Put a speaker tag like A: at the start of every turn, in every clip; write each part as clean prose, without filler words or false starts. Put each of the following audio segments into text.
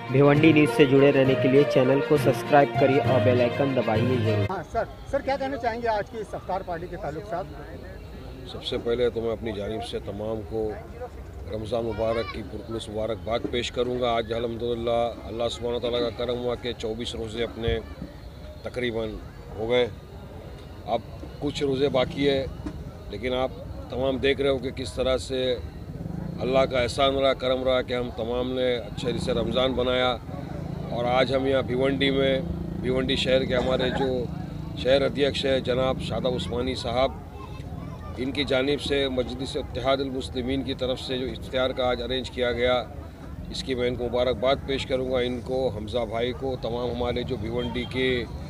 A: Bhiwandi news से जुड़े रहने के लिए चैनल को सब्सक्राइब करिए और बेल आइकन दबाइए जरूर।
B: हाँ सर क्या कहना चाहेंगे आज की इस इफ्तार पार्टी के ताल्लुक साहब?
C: सबसे पहले तो मैं अपनी जानिब से तमाम को रमज़ान मुबारक की पुरखलूस मुबारकबाद पेश करूँगा। आज अल्हम्दुलिल्लाह अल्लाह सुब्हान व तआला का करम हुआ कि 24 रोज़े अपने तकरीबन हो गए। अब कुछ रोज़े बाकी है, लेकिन आप तमाम देख रहे हो कि किस तरह से अल्लाह का एहसान रहा, करम रहा कि हम तमाम ने अच्छे से रमज़ान बनाया। और आज हम यहाँ भिवंडी शहर के हमारे जो शहर अध्यक्ष है जनाब शादाब उस्मानी साहब, इनकी जानिब से मजलिस इत्तेहादुल मुस्लिमीन की तरफ से जो इफ्तार का आज अरेंज किया गया, इसकी मैं इनको मुबारकबाद पेश करूँगा। इनको, हमज़ा भाई को, तमाम हमारे जो भिवंडी के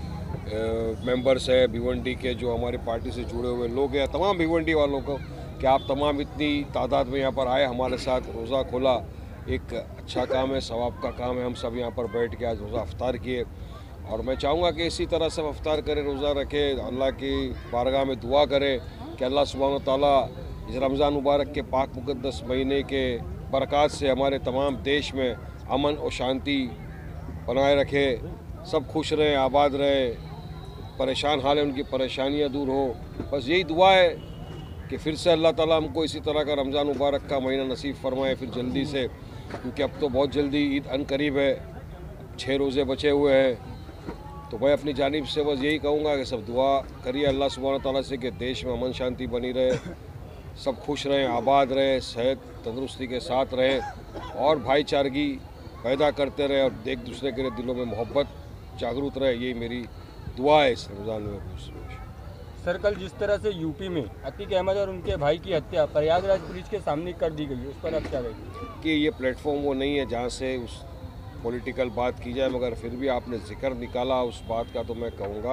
C: मेंबर्स हैं, भिवंडी के जो हमारे पार्टी से जुड़े हुए लोग हैं, तमाम भिवंडी वालों को कि आप तमाम इतनी तादाद में यहाँ पर आए, हमारे साथ रोज़ा खोला। एक अच्छा काम है, सवाब का काम है। हम सब यहाँ पर बैठ के आज रोज़ा इफ्तार किए और मैं चाहूँगा कि इसी तरह सब इफ्तार करें, रोज़ा रखें, अल्लाह की बारगाह में दुआ करें कि अल्लाह सुब्हान व तआला इस रमज़ान मुबारक के पाक मुक़द्दस महीने के बरक़ात से हमारे तमाम देश में अमन और शांति बनाए रखे, सब खुश रहें, आबाद रहें, परेशान हाल है उनकी परेशानियाँ दूर हो। बस यही दुआ है कि फिर से अल्लाह ताला हमको इसी तरह का रमज़ान मुबारक का महीना नसीब फरमाए फिर जल्दी से, क्योंकि अब तो बहुत जल्दी ईद अनकरीब है, 6 रोज़े बचे हुए हैं। तो मैं अपनी जानिब से बस यही कहूँगा कि सब दुआ करिए अल्लाह सुब्हान ताला से कि देश में अमन शांति बनी रहे, सब खुश रहें, आबाद रहें, सेहत तंदुरुस्ती के साथ रहें और भाईचारगी पैदा करते रहें और एक दूसरे के दिलों में मोहब्बत जागरूक रहे। यही मेरी दुआ है इस रमज़ान में।
D: सर, कल जिस तरह से यूपी में अतीक अहमद और उनके भाई की हत्या प्रयागराज पुलिस के सामने कर दी गई, उस पर आप क्या कहेंगे? कि
C: ये प्लेटफॉर्म वो नहीं है जहाँ से उस पॉलिटिकल बात की जाए, मगर फिर भी आपने जिक्र निकाला उस बात का, तो मैं कहूँगा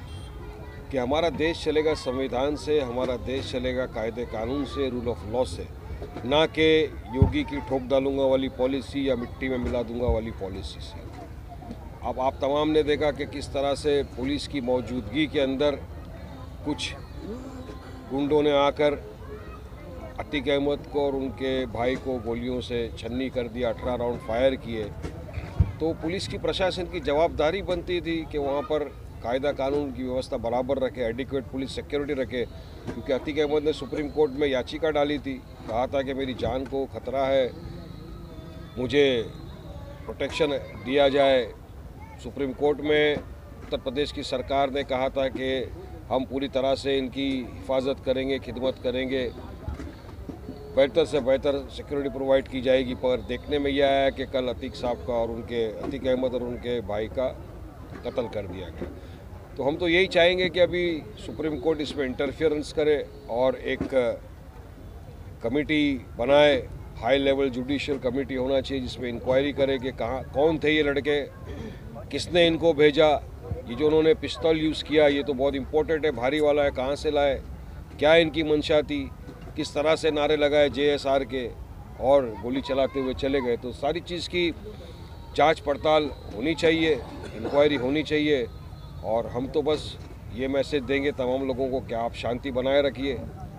C: कि हमारा देश चलेगा संविधान से, हमारा देश चलेगा कायदे कानून से, रूल ऑफ लॉ से, ना कि योगी की ठोक डालूंगा वाली पॉलिसी या मिट्टी में मिला दूंगा वाली पॉलिसी से। अब आप तमाम ने देखा कि किस तरह से पुलिस की मौजूदगी के अंदर कुछ गुंडों ने आकर अतीक अहमद को और उनके भाई को गोलियों से छन्नी कर दिया, 18 राउंड फायर किए। तो पुलिस की, प्रशासन की जवाबदारी बनती थी कि वहाँ पर कायदा कानून की व्यवस्था बराबर रखे, एडिक्वेट पुलिस सिक्योरिटी रखे, क्योंकि अतीक अहमद ने सुप्रीम कोर्ट में याचिका डाली थी, कहा था कि मेरी जान को खतरा है, मुझे प्रोटेक्शन दिया जाए। सुप्रीम कोर्ट में उत्तर प्रदेश की सरकार ने कहा था कि हम पूरी तरह से इनकी हिफाजत करेंगे, खिदमत करेंगे, बेहतर से बेहतर सिक्योरिटी प्रोवाइड की जाएगी। पर देखने में यह आया कि कल अतीक साहब का और अतीक अहमद और उनके भाई का कत्ल कर दिया गया। तो हम तो यही चाहेंगे कि अभी सुप्रीम कोर्ट इसमें इंटरफेरेंस करे और एक कमेटी बनाए, हाई लेवल जुडिशियल कमेटी होना चाहिए जिसमें इंक्वायरी करे कि कौन थे ये लड़के, किसने इनको भेजा, ये जो उन्होंने पिस्तौल यूज़ किया ये तो बहुत इंपॉर्टेंट है, भारी वाला है, कहाँ से लाए, क्या इनकी मंशा थी, किस तरह से नारे लगाए JSR के और गोली चलाते हुए चले गए। तो सारी चीज़ की जांच पड़ताल होनी चाहिए, इंक्वायरी होनी चाहिए। और हम तो बस ये मैसेज देंगे तमाम लोगों को कि आप शांति बनाए रखिए,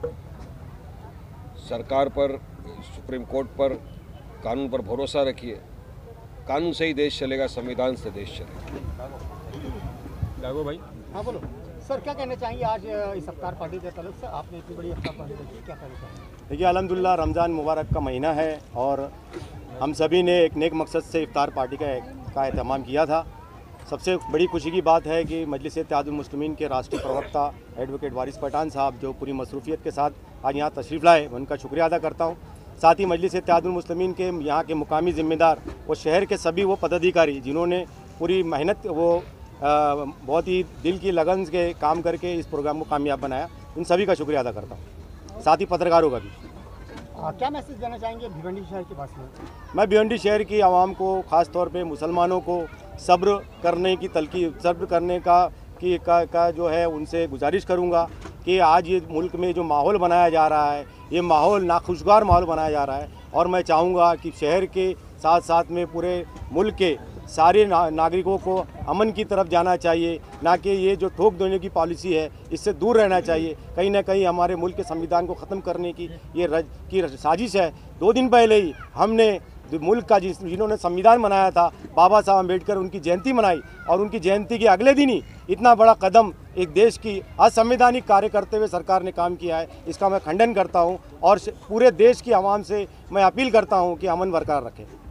C: सरकार पर, सुप्रीम कोर्ट पर, कानून पर भरोसा रखिए। कानून से ही देश चलेगा, संविधान से देश चलेगा।
D: लागो भाई।
B: हाँ बोलो सर, क्या कहना चाहेंगे आज इस इफ्तार पार्टी के ताल्लुक से? आपने इतनी बड़ी इफ्तार पार्टी रखी, क्या कहना चाहेंगे?
E: देखिए, अल्हम्दुलिल्लाह रमज़ान मुबारक का महीना है और हम सभी ने एक नेक मकसद से इफ्तार पार्टी का एहतमाम किया था। सबसे बड़ी खुशी की बात है कि मजलिस इत्तेहादुल मुस्लिमीन के राष्ट्रीय प्रवक्ता एडवोकेट वारिस पठान साहब जो पूरी मसरूफियत के साथ आज यहाँ तशरीफ़ लाए, मैं उनका शुक्रिया अदा करता हूँ। साथ ही मजलिस इत्तेहादुल मुस्लिमीन के यहाँ के मुकामी ज़िम्मेदार और शहर के सभी वो पदाधिकारी जिन्होंने पूरी मेहनत, वो बहुत ही दिल की लगन के काम करके इस प्रोग्राम को कामयाब बनाया, उन सभी का शुक्रिया अदा करता हूँ। साथ ही पत्रकारों का भी।
B: क्या मैसेज देना चाहेंगे भिवंडी शहर के पास में?
E: मैं भिवंडी शहर की आवाम को, ख़ास तौर पे मुसलमानों को सब्र करने का जो है उनसे गुजारिश करूँगा कि आज ये मुल्क में जो माहौल बनाया जा रहा है, ये माहौल नाखुशगवार माहौल बनाया जा रहा है और मैं चाहूँगा कि शहर के साथ साथ में पूरे मुल्क के सारे नागरिकों को अमन की तरफ जाना चाहिए, ना कि ये जो ठोक देने की पॉलिसी है इससे दूर रहना चाहिए। कहीं ना कहीं हमारे मुल्क के संविधान को ख़त्म करने की ये साजिश है। 2 दिन पहले ही हमने मुल्क का जिन्होंने संविधान बनाया था, बाबा साहब अम्बेडकर, उनकी जयंती मनाई और उनकी जयंती के अगले दिन ही इतना बड़ा कदम एक देश की असंवैधानिक कार्य करते हुए सरकार ने काम किया है, इसका मैं खंडन करता हूं और पूरे देश की आवाम से मैं अपील करता हूं कि अमन बरकरार रखें।